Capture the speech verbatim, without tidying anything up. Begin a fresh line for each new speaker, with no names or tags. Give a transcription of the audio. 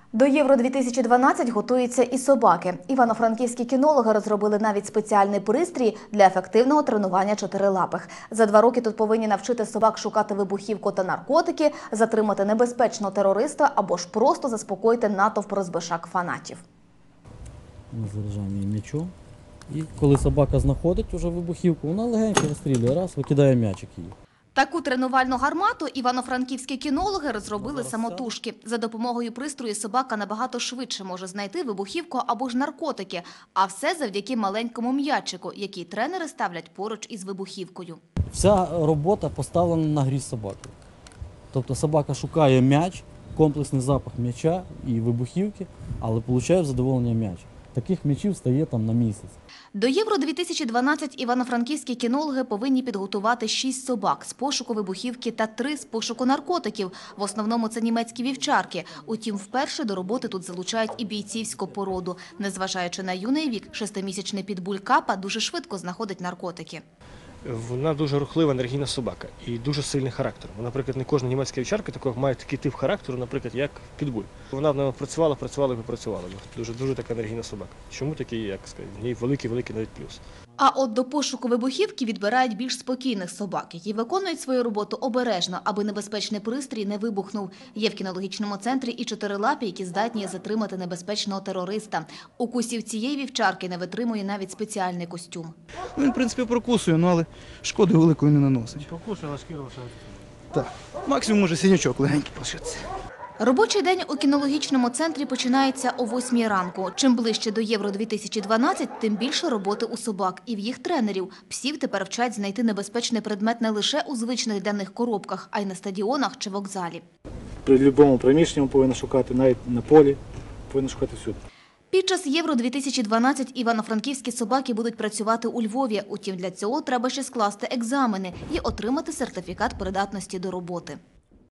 До Євро дві тисячі дванадцять готуються і собаки. Івано-франківські кінологи розробили навіть спеціальний пристрій для ефективного тренування чотирилапих. За два роки тут повинні навчити собак шукати вибухівку та наркотики, затримати небезпечного терориста або ж просто заспокоїти натовп розбишак фанатів.
Ми заряджаємо її м'ячом. І коли собака знаходить вже вибухівку, вона легенько вистрілює, раз, викидає м'ячик її.
Таку тренувальну гармату івано-франківські кінологи розробили самотужки. За допомогою пристрою собака набагато швидше може знайти вибухівку або ж наркотики. А все завдяки маленькому м'ячику, який тренери ставлять поруч із вибухівкою.
Вся робота поставлена на грі з собакою. Тобто собака шукає м'яч, комплексний запах м'яча і вибухівки, але отримує задоволення м'яч. Таких м'ячів стає там на місяць.
До Євро дві тисячі дванадцять івано-франківські кінологи повинні підготувати шість собак з пошуку вибухівки та три з пошуку наркотиків. В основному це німецькі вівчарки. Утім, вперше до роботи тут залучають і бійцівську породу. Незважаючи на юний вік, шестимісячний підбуль Капа дуже швидко знаходить наркотики.
Вона дуже рухлива, енергійна собака і дуже сильний характер. Вона, наприклад, не кожна німецька вівчарка такого має такий тип характеру, наприклад, як підбуль. Вона в ньому працювала, працювала і попрацювала. Дуже, дуже така енергійна собака. Чому такий, як сказати, в ній великий-великий навіть плюс.
А от до пошуку вибухівки відбирають більш спокійних собак, які виконують свою роботу обережно, аби небезпечний пристрій не вибухнув. Є в кінологічному центрі і чотирилапі, які здатні затримати небезпечного терориста. Укусів цієї вівчарки не витримує навіть спеціальний костюм.
Він, в принципі, прокусує, ну, але шкоди великої не наносить.
Покушала, шкірилася.
Так. Максимум може синячок легенький лишитися.
Робочий день у кінологічному центрі починається о восьмій ранку. Чим ближче до Євро дві тисячі дванадцять, тим більше роботи у собак і в їх тренерів. Псів тепер вчать знайти небезпечний предмет не лише у звичних для них коробках, а й на стадіонах чи вокзалі.
При будь-якому приміщенні повинна шукати, навіть на полі, повинна шукати всюди.
Під час Євро дві тисячі дванадцять івано-франківські собаки будуть працювати у Львові. Утім, для цього треба ще скласти екзамени і отримати сертифікат придатності до роботи.